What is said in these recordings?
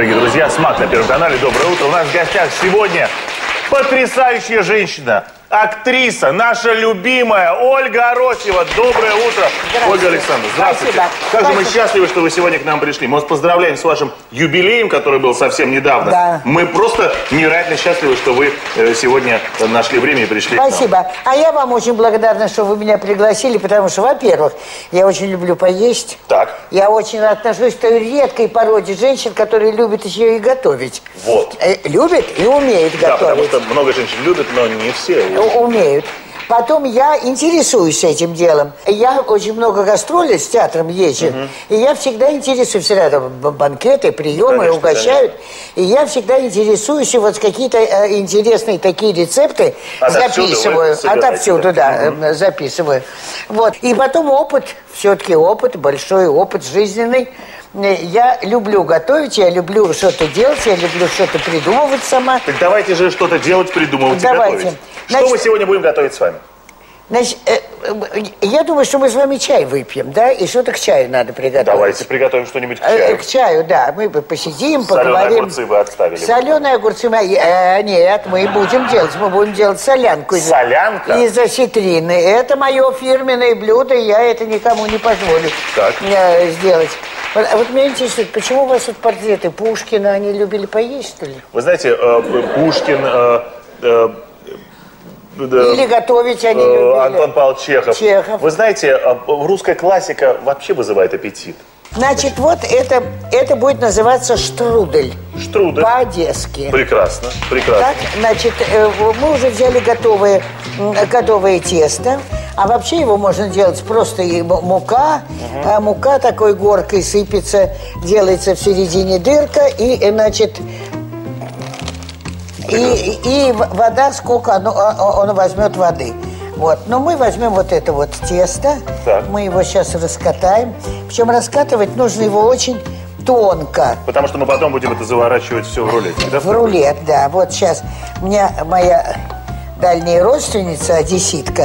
дорогие друзья. СМАК на Первом канале. Доброе утро. У нас в гостях сегодня потрясающая женщина, актриса, наша любимая Ольга Аросьева. Доброе утро, Ольга Александровна. Здравствуйте. Спасибо. Как же мы счастливы, что вы сегодня к нам пришли. Мы вас поздравляем с вашим юбилеем, который был совсем недавно. Да. Мы просто невероятно счастливы, что вы сегодня нашли время и пришли Спасибо. к нам. А я вам очень благодарна, что вы меня пригласили, потому что, во-первых, я очень люблю поесть. Так. Я очень отношусь к той редкой породе женщин, которые любят еще и готовить. Вот. Любят и умеют Да, потому готовить. что много женщин любят, но не все. Умеют. Потом я интересуюсь этим делом. Я очень много гастролей с театром езжу. И я всегда интересуюсь. Всегда там банкеты, приемы, Конечно, угощают. И я всегда интересуюсь. И вот какие-то интересные такие рецепты записываю. Отовсюду, да, записываю. Вот. И потом опыт. Все-таки опыт, большой опыт жизненный. Я люблю готовить, я люблю что-то делать, я люблю что-то придумывать сама. Так давайте же что-то делать, придумывать Давайте. и готовить. Значит, что мы сегодня будем готовить с вами? Значит, я думаю, что мы с вами чай выпьем, да? И что-то к чаю надо приготовить. Давайте приготовим что-нибудь к чаю. К чаю, да. Мы посидим, Соленые поговорим. огурцы вы отставили. Соленые огурцы нет, мы будем делать. Мы будем делать солянку. Солянка? Из осетрины. Это мое фирменное блюдо, и я это никому не позволю сделать. Вот меня интересует, почему у вас тут портреты Пушкина, они любили поесть, что ли? Вы знаете, Пушкин... Или готовить они любили. Антон Павлович Чехов. Чехов. Вы знаете, русская классика вообще вызывает аппетит. Значит, вот это будет называться штрудель. Штрудель. По-одесски. Прекрасно, прекрасно. Так, значит, мы уже взяли готовое тесто. А вообще его можно делать просто и мука. А мука такой горкой сыпется, делается в середине дырка. И, значит, и вода, сколько он возьмет воды. Вот. Но мы возьмем вот это вот тесто. Так. Мы его сейчас раскатаем. Причем раскатывать нужно его очень тонко. Потому что мы потом будем это заворачивать все в рулет. В рулет, да. Вот сейчас меня моя дальняя родственница, одесситка,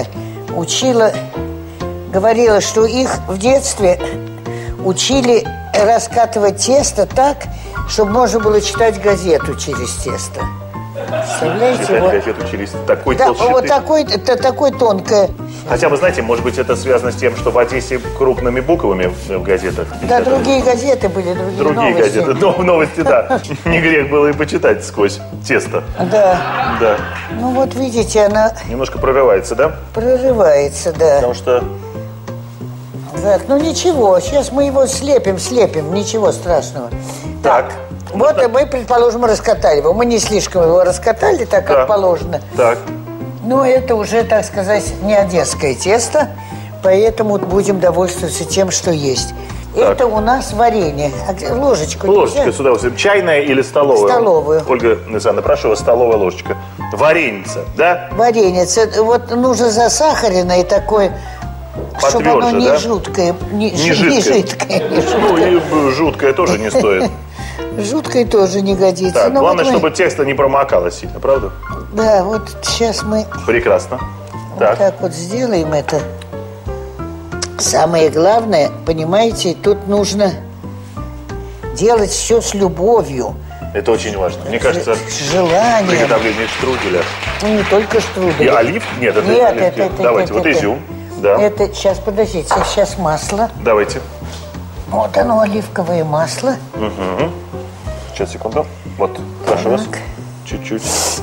говорила, что их в детстве учили раскатывать тесто так, чтобы можно было читать газету через тесто. Представляете? Читать вот. газету через такой Да, толщины. вот такой тонкое. Хотя, вы знаете, может быть, это связано с тем, что в Одессе крупными буквами в газетах. Да, другие газеты были, другие новости. Газеты. Новости, да. Не грех было и почитать сквозь тесто. Да. Да. Ну вот видите, она Немножко прорывается, да? прорывается, да. Потому что... Так, ну ничего, сейчас мы его слепим, ничего страшного. Так. Вот мы, предположим, раскатали его. Мы не слишком его раскатали, так как положено. Так. Но это уже, так сказать, не одесское тесто, поэтому будем довольствоваться тем, что есть. Так. Это у нас варенье. Ложечку Ложечка нельзя? с удовольствием. Чайная или столовая? Столовую. Ольга Александровна, прошу вас, столовая ложечка. Вареница, да? Вареница. Вот нужно засахаренное такое, чтобы оно не да? жуткое. Не жидкое. Ну и жуткое тоже не стоит. Жуткое тоже не годится. Так, но главное, вот мы... чтобы тесто не промокало сильно, правда? Да, вот сейчас мы Прекрасно. вот так вот сделаем это. Самое главное, понимаете, тут нужно делать все с любовью. Это очень важно. Мне кажется, С желанием. приготовление штруделя. Ну, не только штрудель. И оливки? Нет, это Нет, оливки. это Давайте, вот изюм. Да. Это, сейчас, подождите, сейчас масло. Давайте. Вот оно, оливковое масло. Угу. Сейчас, секунду. Вот, прошу вас. Чуть-чуть.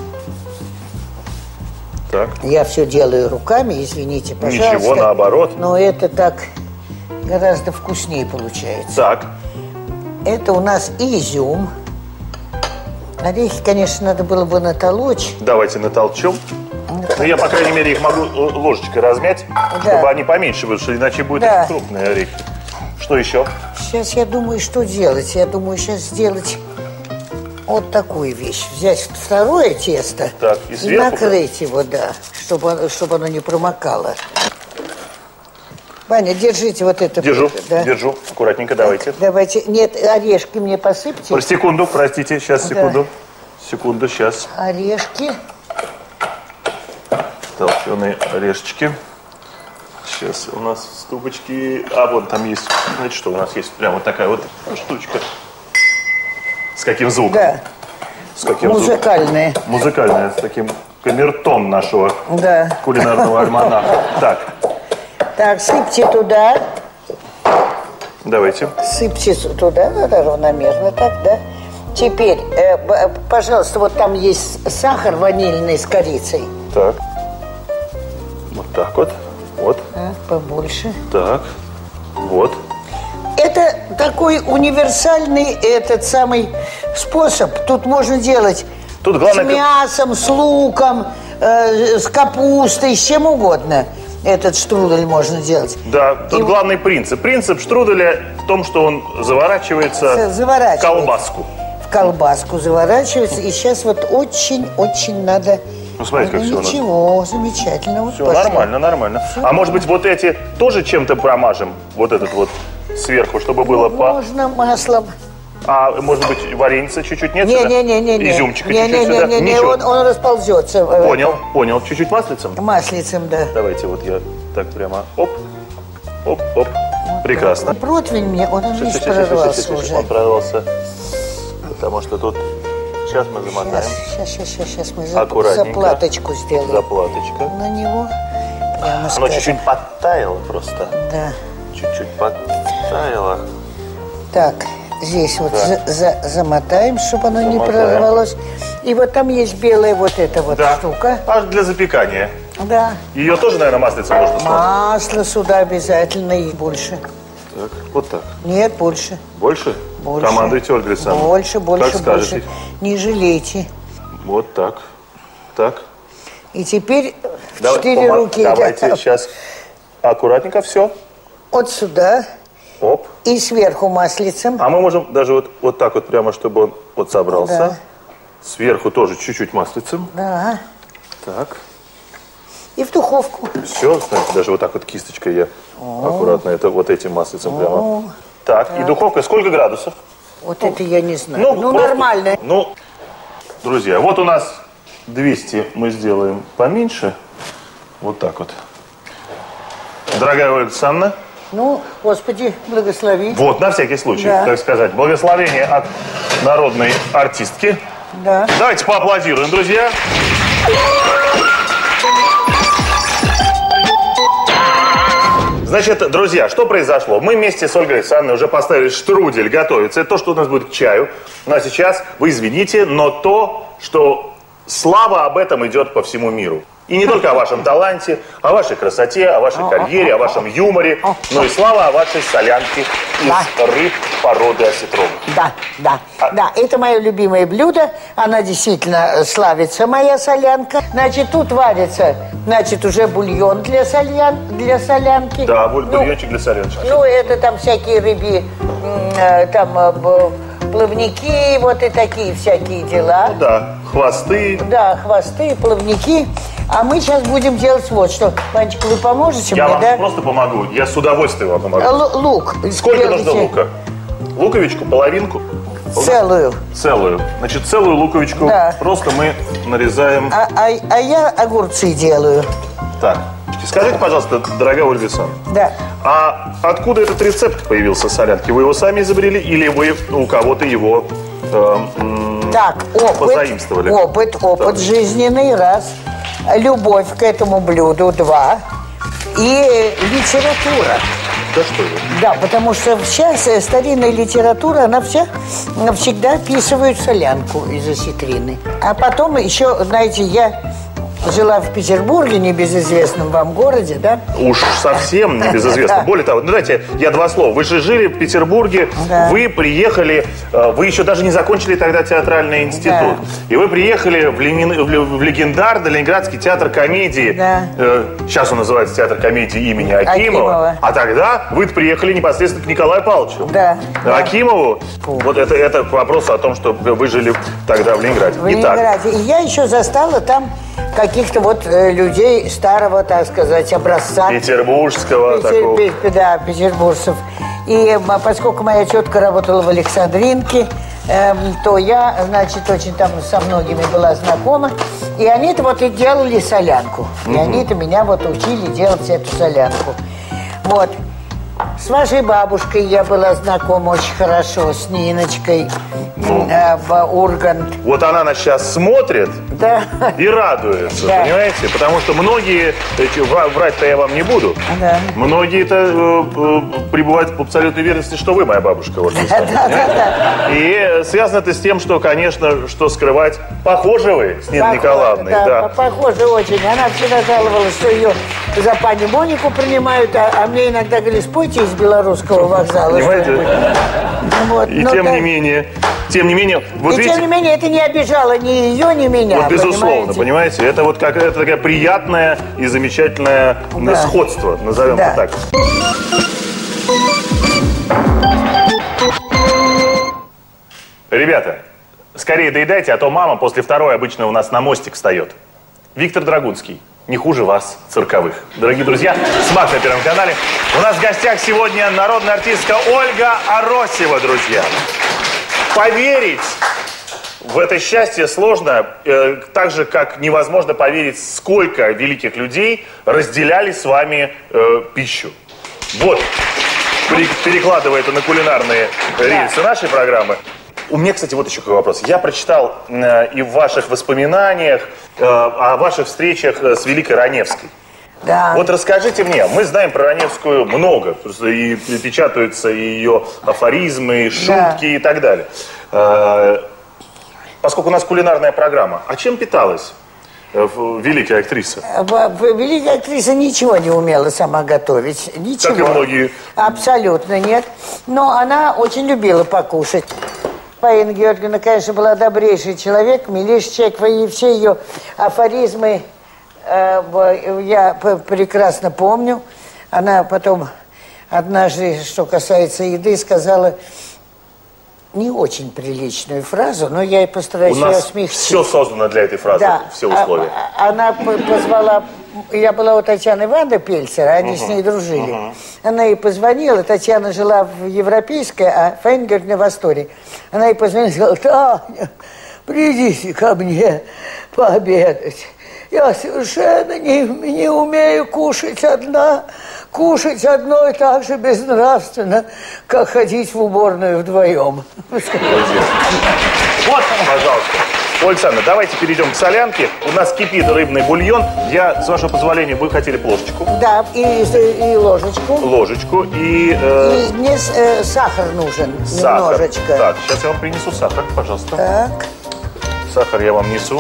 Так. Я все делаю руками, извините, пожалуйста. Ничего, наоборот. Но это так гораздо вкуснее получается. Так. Это у нас изюм. Орехи, конечно, надо было бы натолочь. Давайте натолчем. Ну, я, по крайней мере, их могу ложечкой размять, чтобы они поменьше были, что иначе будут крупные орехи. Что еще? Сейчас я думаю, что делать. Я думаю, сейчас сделать вот такую вещь. Взять второе тесто и накрыть его, да, чтобы оно не промокало. Ваня, держите вот это. Держу, да? держу. Аккуратненько, давайте. Так, давайте. Нет, орешки мне посыпьте. Секунду, простите, сейчас, секунду. Секунду, сейчас. Орешки. Толченые орешечки. Сейчас у нас ступочки. А, вон там есть. Знаете, что у нас есть? Прям вот такая вот штучка. С каким звуком? Да. С каким Музыкальные. звуком? Музыкальные, с таким камертон нашего Да. кулинарного альманаха. Так. Так, сыпьте туда. Давайте. Сыпьте туда, надо равномерно так, да. Теперь, пожалуйста, вот там есть сахар ванильный с корицей. Так. Вот так вот. Вот. Побольше. Так. Вот. Это такой универсальный этот самый способ. Тут можно делать Тут главное, с мясом, с луком, с капустой, с чем угодно. Этот штрудель можно делать. Да, тут главный принцип. Принцип штруделя в том, что он заворачивается в колбаску. В колбаску заворачивается. И сейчас вот очень-очень надо... Ну, смотрите, как все у нас. Ничего, замечательно. Вот Все пошло. нормально, нормально. А может быть, вот эти тоже чем-то промажем? Вот этот вот сверху, чтобы было по... Можно маслом. А может быть, вареница чуть-чуть нет? Не-не-не. Изюмчика чуть-чуть сюда? Не, он расползется. Понял. Чуть-чуть маслицем? Маслицем, да. Давайте вот я так прямо, оп. Прекрасно. Противень мне, он видишь, прорвался уже. Он прорвался. Потому что тут... Сейчас мы замотаем. Сейчас мы заплаточку сделаем. Заплаточка. На него. Прямо Оно чуть-чуть подтаяло просто. Да. Чуть-чуть подтаяло. Так, здесь вот замотаем, чтобы оно не прорвалось. И вот там есть белая вот эта вот штука. Аж для запекания. Да. Ее тоже, наверное, маслицем можно смазать? Масло сюда обязательно и больше. Так, вот так. Нет, больше. Больше? Больше. Командуйте, Ольга Александровна. Больше, как скажете. Не жалейте. Вот так. Так. И теперь 4 руки. Давайте сейчас аккуратненько все. Вот сюда. Оп. И сверху маслицем. А мы можем даже вот так вот прямо, чтобы он вот собрался. Да. Сверху тоже чуть-чуть маслицем. Да. Так. И в духовку. Все, знаете, даже вот так вот кисточкой я аккуратно это вот этим маслицем прямо. Так, и духовка сколько градусов? Вот это я не знаю. Ну нормально. Ну, друзья, вот у нас 200 мы сделаем поменьше. Вот так вот. Дорогая Ольга Александровна. Ну, Господи, благослови. Вот, на всякий случай, Да. так сказать. Благословение от народной артистки. Да. Давайте поаплодируем, друзья. Значит, друзья, что произошло? Мы вместе с Ольгой Александровной уже поставили штрудель готовиться. Это то, что у нас будет к чаю. Ну а сейчас, вы извините, но то, что слава об этом идет по всему миру. И не только о вашем таланте, о вашей красоте, о вашей карьере, о вашем юморе, но и слава о вашей солянке из рыб породы осетров. Да, это мое любимое блюдо. Она действительно славится, моя солянка. Значит, тут варится, уже бульон для солянки. Да, бульончик для солянки. Ну, это там всякие рыбьи, плавники, вот и такие всякие дела. Ну да, хвосты. Да, хвосты, плавники. А мы сейчас будем делать вот что. Ванечка, вы поможете Я мне, вам да? просто помогу. Я с удовольствием вам помогу. Лук. Сколько нужно лука? Луковичку, половинку? Целую. Целую. Значит, целую луковичку просто мы нарезаем. А я огурцы делаю. Так. Скажите, пожалуйста, дорогая Ольга Александровна. Да. А откуда этот рецепт появился солянки? Вы его сами изобрели или вы у кого-то его позаимствовали? Опыт жизненный, раз. Любовь к этому блюду, два. И литература. Да что вы? Да, потому что сейчас старинная литература, она всегда описывает солянку из осетрины. А потом еще, знаете, я жила в Петербурге, небезызвестном вам городе, да? Уж совсем небезызвестно. Более того, ну давайте я два слова. Вы же жили в Петербурге, вы приехали, вы еще даже не закончили тогда театральный институт. И вы приехали в легендарный Ленинградский театр комедии. Сейчас он называется театр комедии имени Акимова. А тогда вы приехали непосредственно к Николаю Павловичу. Акимову. Вот это к вопросу о том, что вы жили тогда в Ленинграде. В Ленинграде. И я еще застала там каких-то вот людей старого, так сказать, образца. Петербургского такого. Да, петербуржцев. И поскольку моя тетка работала в Александринке, то я, значит, очень там со многими была знакома. И они-то вот и делали солянку. И они-то меня вот учили делать эту солянку. Вот. С вашей бабушкой я была знакома очень хорошо, с Ниночкой. в Ургант. Вот она нас сейчас смотрит и радуется, понимаете? Потому что многие, врать-то я вам не буду, многие-то пребывают в абсолютной верности, что вы моя бабушка. Вот, и связано это с тем, что, конечно, что скрывать, похожи вы с Ниной Николаевной. Да, похоже очень. Она всегда жаловалась, что ее за пани Монику принимают, а мне иногда говорили, спойте из белорусского вокзала. Понимаете? Вот, и тем не менее, вот видите, тем не менее, это не обижало ни ее, ни меня. Вот безусловно, понимаете? Это вот как это такое приятное и замечательное сходство, назовем это так. Ребята, скорее доедайте, а то мама после второй обычно у нас на мостик встает. Виктор Драгунский. Не хуже вас, цирковых. Дорогие друзья, СМАК на Первом канале. У нас в гостях сегодня народная артистка Ольга Аросева, друзья. Поверить в это счастье сложно, так же, как невозможно поверить, сколько великих людей разделяли с вами пищу. Вот, перекладывая это на кулинарные рельсы нашей программы. У меня, кстати, вот еще какой вопрос. Я прочитал и в ваших воспоминаниях о ваших встречах с Великой Раневской. Да. Вот расскажите мне, мы знаем про Раневскую много, и печатаются ее афоризмы, шутки и так далее. Поскольку у нас кулинарная программа, а чем питалась великая актриса? Великая актриса ничего не умела сама готовить. Ничего. Как и многие. Абсолютно нет. Но она очень любила покушать. Фаина Георгиевна, конечно, была добрейший человек, милейший человек, и все ее афоризмы я прекрасно помню. Она потом однажды, что касается еды, сказала не очень приличную фразу, но я и постараюсь ее смягчить. У нас все создано для этой фразы, все условия. Она позвала, я была у Татьяны Ивановны Пельцера, они с ней дружили. Она ей позвонила, Татьяна жила в Европейской, а Фаина Георгиевна в Асторе. Она ей позвонила и сказала: Таня, придите ко мне пообедать. Я совершенно не умею кушать одна. Кушать одной так же безнравственно, как ходить в уборную вдвоем. Вот, пожалуйста. Александр, давайте перейдем к солянке. У нас кипит рыбный бульон. Я, с вашего позволения, вы хотели ложечку? Да, и ложечку. Ложечку и... И мне сахар нужен, немножечко. Так, сейчас я вам принесу сахар, пожалуйста. Так. Сахар я вам несу.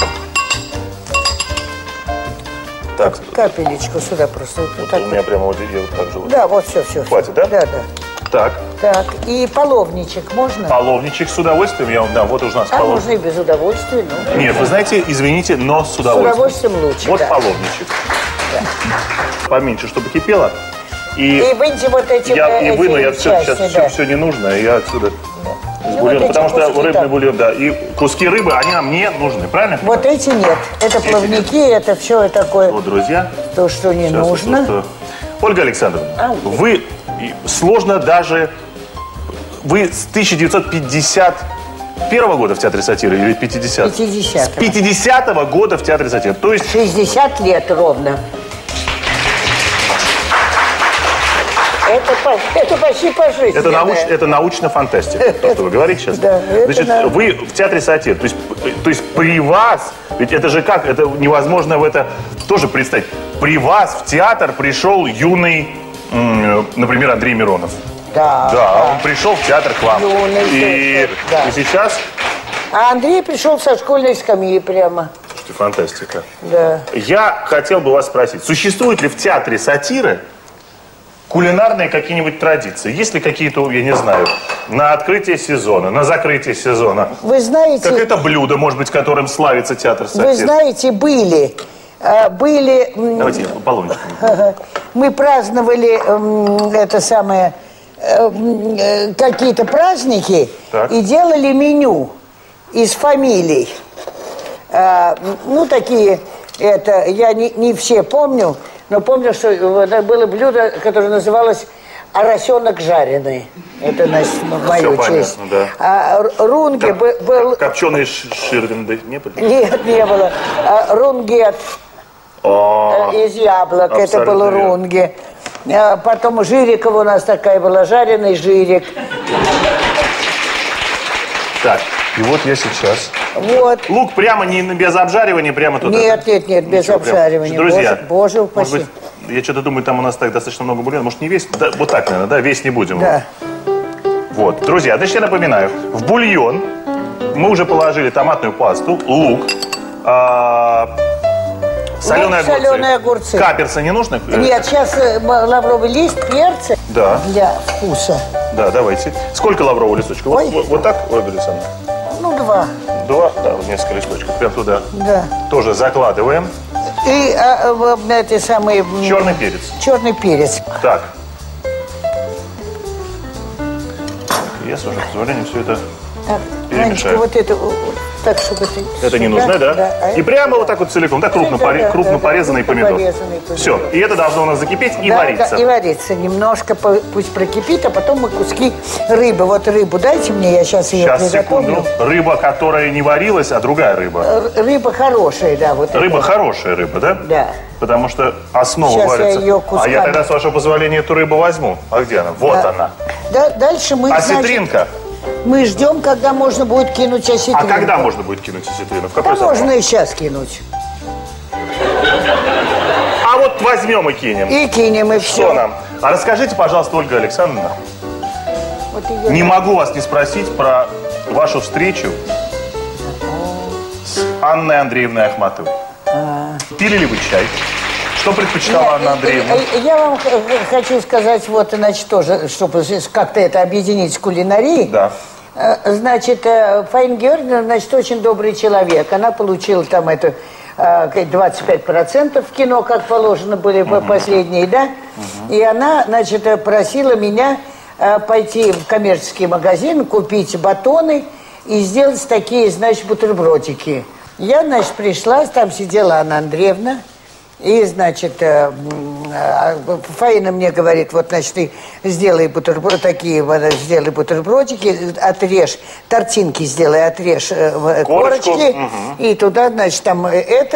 Так. Капелечку сюда просто. Вот так. У меня прямо вот так же. Да, вот все. Хватит, да? Да. Так. Так, и половничек можно? Половничек с удовольствием. Вот уже у нас половник. Можно и без удовольствия, но... Нет, вы знаете, извините, но с удовольствием. С удовольствием лучше, Вот половничек. Да. Поменьше, чтобы кипело. И выньте вот эти но я сейчас все не нужно, и я отсюда... Бульон, потому что рыбный бульон, и куски рыбы, они нам не нужны, правильно? Вот эти нет. Это плавники, это все такое. Вот, друзья. То, что не нужно. Ольга Александровна, вы сложно даже... Вы с 1951 года в Театре сатиры или 50? 50-го. С 50-го года в Театре сатиры. То есть... 60 лет ровно. Это почти по жизни. Это научная фантастика, то, что вы говорите сейчас. Да, значит, вы в Театре сатир, то есть при вас, ведь это же как, это невозможно в это тоже представить. При вас в театр пришел юный, например, Андрей Миронов. Да, он пришел в театр к вам. И сейчас... А Андрей пришел со школьной скамьи прямо. Слушайте, фантастика. Да. Я хотел бы вас спросить, существует ли в Театре сатиры кулинарные какие-нибудь традиции? Есть ли какие-то, я не знаю, на открытие сезона, на закрытие сезона? Вы знаете... Какое-то блюдо, может быть, которым славится театр сатир? Вы знаете, были... Давайте я половничку. Мы праздновали какие-то праздники и делали меню из фамилий. Такие, я не все помню, но помню, что было блюдо, которое называлось «Оросенок жареный». Это, значит, в мою честь. Да. А рунге был... Копченые ширвинды не было? Нет, не было. Рунгет из яблок. Это был рунге. Потом Жирикова у нас такая была, жареный жирик. Так, и вот я сейчас... Вот. Лук прямо не без обжаривания, прямо туда? Нет, без обжаривания. Друзья, боже упаси. Может быть, я что-то думаю, там у нас так достаточно много бульона. Может, не весь? Да, вот так, наверное, да? Весь не будем. Да. Вот. Друзья, значит, я напоминаю. В бульон мы уже положили томатную пасту, лук, соленые огурцы. Каперсы не нужно? Нет, сейчас лавровый лист, перцы для вкуса. Да, давайте. Сколько лаврового листочка? Вот так, Ольга Александровна? Ну, 2. 2, да, несколько листочков. Прям туда. Да. Тоже закладываем. И эти самые... Черный перец. Черный перец. Так. Я, с вашим позволением, все это перемешаю. Вот это, так, чтобы это... Это не нужно, да? И прямо вот так вот целиком, да, крупно порезанный помидор. Все, и это должно у нас закипеть и вариться. Да, и вариться. Немножко пусть прокипит, а потом мы куски рыбы. Вот рыбу дайте мне, я сейчас ее приготовлю. Секунду. Рыба, которая не варилась, а другая рыба. Рыба хорошая, да. Вот рыба хорошая рыба, да? Да. Потому что основа сейчас варится. Я ее кусками... А я тогда, с вашего позволения, эту рыбу возьму. А где она? Вот она. Да, дальше мы... Осетринка. Мы ждем, когда можно будет кинуть осетрину. А когда можно будет кинуть осетрину? В какой срок? Можно и сейчас кинуть. А вот возьмем и кинем. И кинем, и все. Что нам? А расскажите, пожалуйста, Ольга Александровна. Вот не могу вас не спросить про вашу встречу с Анной Андреевной Ахматовой. Пили ли вы чай? Что предпочитала Анна Андреевна? Я вам хочу сказать, вот, значит, тоже, чтобы как-то это объединить с кулинарией. Да. Значит, Фаина Георгиевна, значит, очень добрый человек. Она получила там это 25% в кино, как положено были последние, да? И она, значит, просила меня пойти в коммерческий магазин, купить батоны и сделать такие, значит, бутербродики. Я, значит, пришла, там сидела Анна Андреевна. И, значит, Фаина мне говорит, вот, значит, ты сделай сделай бутербродики, отрежь, тортинки сделай, отрежь корочки, и туда, значит, там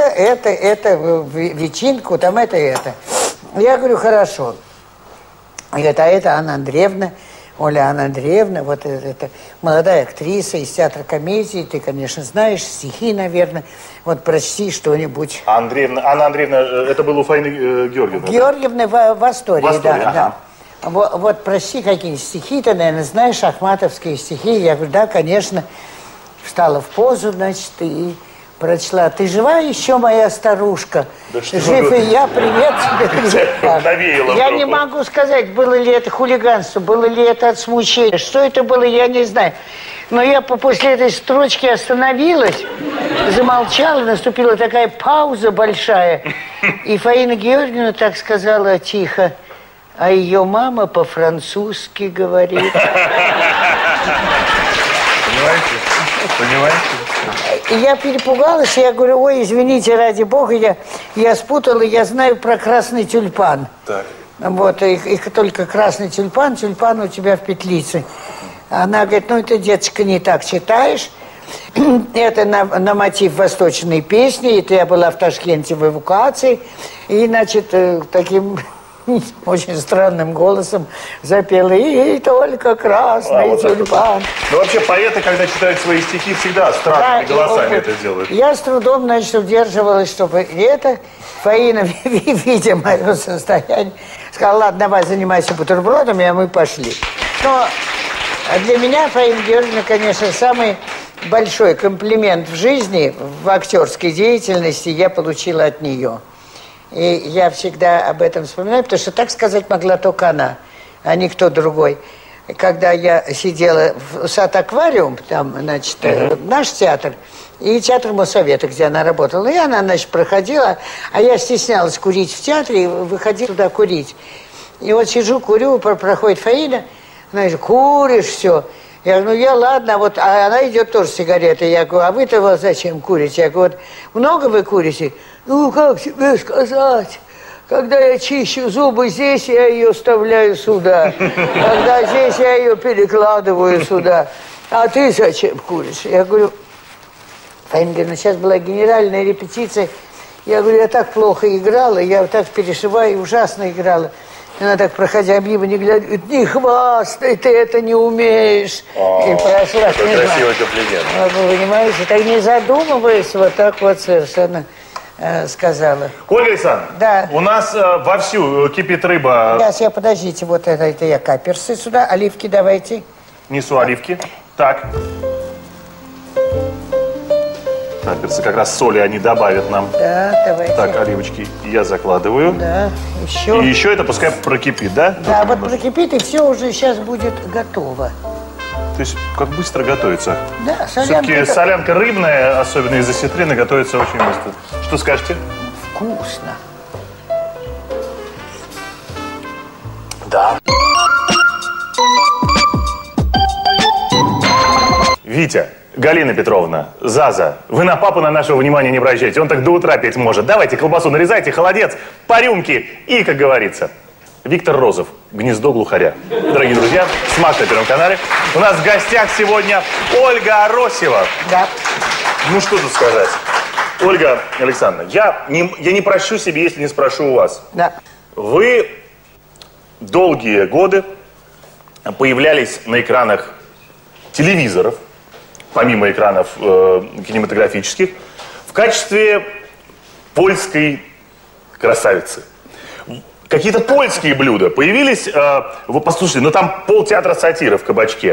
ветчинку, там это. Я говорю, хорошо. Говорит, а это Анна Андреевна, Оля Анна Андреевна, вот это молодая актриса из театра комедии, ты, конечно, знаешь, стихи, наверное. Вот прочти что-нибудь. Анна Андреевна, это было у Фаины Георгиевны? Георгиевны в Астории, да. Да. Вот прочти какие-нибудь стихи, ты, наверное, знаешь, ахматовские стихи. Я говорю, да, конечно. Встала в позу, значит, и прочла. Ты жива еще, моя старушка? Да что жив и я, привет тебе. Я не могу сказать, было ли это хулиганство, было ли это от смущения. Что это было, я не знаю. Но я после этой строчки остановилась, замолчала, наступила такая пауза большая. И Фаина Георгиевна так сказала тихо, а ее мама по-французски говорит. Понимаете? И я перепугалась, я говорю, ой, извините, ради бога, я спутала, я знаю про красный тюльпан. Так. Вот, и только красный тюльпан у тебя в петлице. Она говорит, ну, это, деточка, не так читаешь. Это на мотив восточной песни, и я была в Ташкенте в эвакуации. И, значит, таким... очень странным голосом запела «И только красный тюльпан». Ну, вообще, поэты, когда читают свои стихи, всегда странными голосами это делают. Я с трудом, значит, удерживалась, чтобы это... Фаина, видя мое состояние, сказала, ладно, давай занимайся бутербродами, а мы пошли. Но для меня Фаина Георгиевна, конечно, самый большой комплимент в жизни, в актерской деятельности я получила от нее. И я всегда об этом вспоминаю, потому что так сказать могла только она, а никто другой. Когда я сидела в сад-аквариум, там, значит, наш театр, и театр Моссовета, где она работала, и она, значит, проходила, а я стеснялась курить в театре, и выходила туда курить. И вот сижу, курю, проходит Фаина, она говорит, куришь все. Я говорю, ну я ладно, вот, а она идет тоже с сигаретой. Я говорю, а вы-то вот зачем курите? Я говорю, вот, много вы курите? Ну, как тебе сказать? Когда я чищу зубы здесь, я ее вставляю сюда. Когда здесь, я ее перекладываю сюда. А ты зачем куришь? Я говорю, Фаина Георгиевна, сейчас была генеральная репетиция. Я говорю, я так плохо играла, я так переживаю, ужасно играла. И она так, проходя мимо, не глядя, говорит, не хвастай, ты это не умеешь. И прошла. Это красивый комплимент. Вы понимаете, так не задумываясь, вот так вот совершенно сказала. Ольга Александровна, да. У нас вовсю кипит рыба. Сейчас, подождите, вот это я каперсы сюда, оливки давайте. Несу оливки. Так. Каперсы как раз соли они добавят нам. Да, давайте. Так, оливочки я закладываю. Да, еще. И еще это пускай прокипит, да? Да, вот прокипит, и все уже сейчас будет готово. То есть, как быстро готовится. Да, Все-таки солянка рыбная, особенно из осетрины, готовится очень быстро. Что скажете? Вкусно. Да. Витя, Галина Петровна, Заза, вы на папу на нашего внимания не обращайте. Он так до утра петь может. Давайте колбасу нарезайте, холодец, по рюмке и, как говорится, Виктор Розов, «Гнездо глухаря». Дорогие друзья, «Смак» на Первом канале. У нас в гостях сегодня Ольга Аросева. Да. Ну, что тут сказать. Ольга Александровна, я не прощу себе, если не спрошу у вас. Да. Вы долгие годы появлялись на экранах телевизоров, помимо экранов кинематографических, в качестве польской красавицы. Какие-то польские блюда появились, послушайте, ну там полтеатра сатиры в кабачке.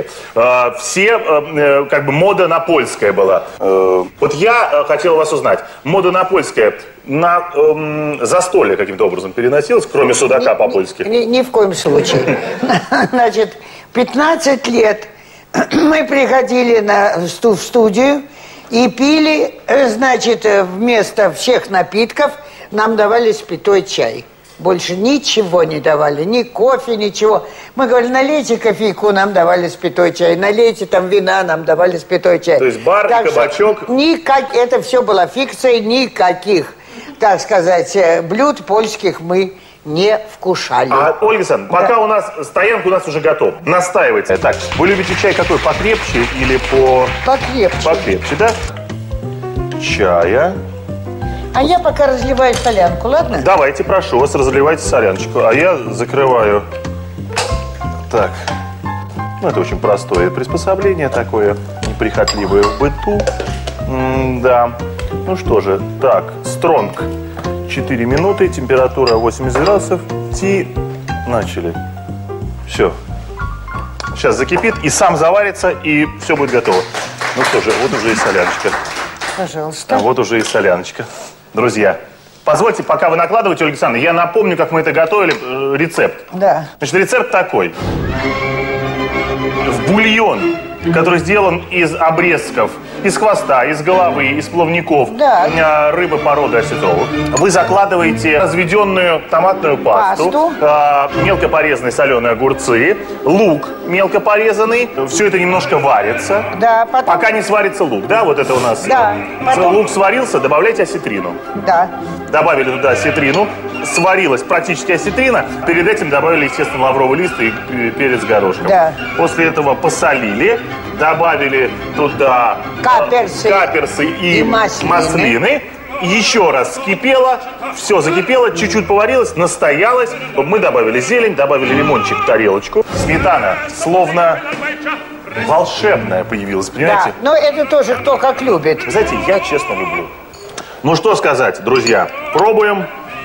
Все, как бы, мода на польское была. Вот я хотел вас узнать, мода на польское на застолье каким-то образом переносилась, кроме судака по-польски? Ни в коем случае. Значит, 15 лет мы приходили в студию и пили, значит, вместо всех напитков нам давали спитой чай. Больше ничего не давали, ни кофе, ничего. Мы говорили, налейте кофейку, нам давали спитой чай, налейте там вина, нам давали спитой чай. То есть бар, так кабачок? Это все была фикция, никаких, так сказать, блюд польских мы не вкушали. Ольга Александровна, пока у нас стоянка у нас уже готова. Настаивайте. Так, вы любите чай какой, покрепче или Покрепче. Покрепче, да? Чая. А я пока разливаю солянку, ладно? Давайте, прошу вас, разливайте соляночку, а я закрываю. Так. Ну, это очень простое приспособление такое, неприхотливое в быту. Да. Ну что же, так, стронг. 4 минуты, температура 80 градусов. Начали. Все. Сейчас закипит, и сам заварится, и все будет готово. Ну что же, вот уже и соляночка. Пожалуйста. Вот уже и соляночка. Друзья, позвольте, пока вы накладываете, Ольга Александровна, я напомню, как мы это готовили, рецепт. Да. Значит, рецепт такой. В бульон, который сделан из обрезков, из хвоста, из головы, из плавников, да, рыбы породы осетровых, вы закладываете разведенную томатную пасту. Мелко порезанные соленые огурцы, лук мелко порезанный. Все это немножко варится. Да, потом... Пока не сварится лук, да? Вот это у нас. Да. Потом... Лук сварился, добавляйте осетрину. Да. Добавили туда осетрину. Сварилась практически осетрина. Перед этим добавили, естественно, лавровый лист и перец горошком. Да. После этого посолили. Добавили туда каперсы и маслины. Еще раз кипело, все закипело, чуть-чуть поварилось, настоялось. Мы добавили зелень, добавили лимончик в тарелочку. Сметана словно волшебная появилась, понимаете? Да, но это тоже кто как любит. Вы знаете, я честно люблю. Ну что сказать, друзья, пробуем.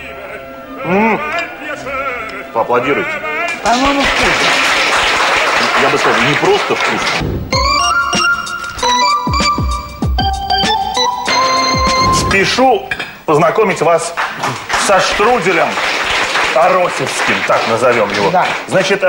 Поаплодируйте. По-моему, вкусно. Я бы сказал, не просто вкусно. Спешу познакомить вас со штруделем аросевским, так назовем его. Да. Значит,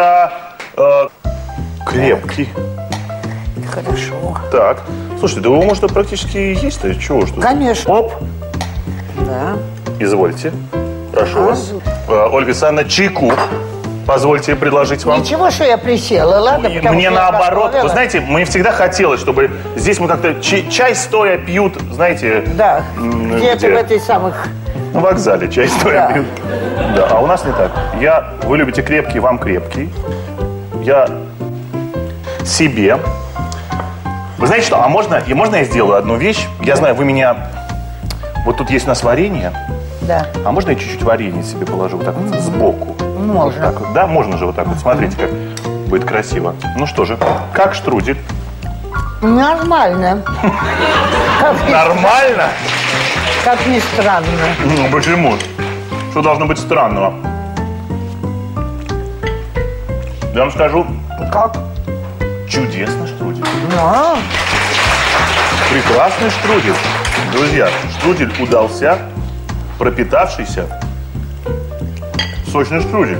крепкий. Хорошо. Так, слушайте, да его можно практически есть-то, чего что? Конечно. Оп. Да. Извольте. Прошу вас. Ольга Александровна, чайку позвольте предложить вам. Ничего, что я присела, ладно? Мне наоборот. Вы знаете, мне всегда хотелось, чтобы здесь мы как-то чай стоя пьют, знаете. Да, где-то в этой самых... На вокзале чай стоя пьют. Да, а у нас не так. Вы любите крепкий, вам крепкий. Я себе. Вы знаете что, а можно я сделаю одну вещь? Я знаю, вы меня... Вот тут есть у нас варенье. Да. А можно я чуть-чуть варенье себе положу вот так вот сбоку? Можно. Вот так вот. Да, можно же вот так вот. Смотрите, как будет красиво. Ну что же, как штрудель? Нормально. Нормально? Как ни странно. Ну почему? Что должно быть странного? Я вам скажу. Как? Чудесный штрудель. А, Прекрасный штрудель. Друзья, штрудель удался, пропитавшийся. Сочный штрудель.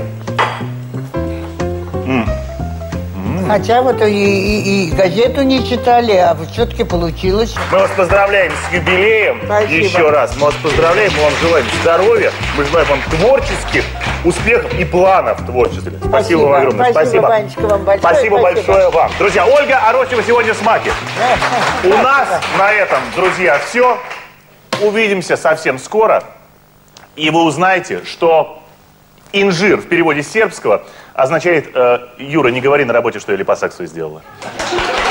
хотя вот и газету не читали, а все-таки получилось. Мы вас поздравляем с юбилеем. Спасибо. Еще раз. Мы вас поздравляем, мы вам желаем здоровья. Мы желаем вам творческих успехов и планов в творчестве. Спасибо вам огромное. Спасибо, Ванечка, вам большое. Спасибо большое вам. Друзья, Ольга Аросева сегодня с Маки. У нас на этом, друзья, все. Увидимся совсем скоро. И вы узнаете, что инжир в переводе с сербского означает «Юра, не говори на работе, что я липосакцию сделала».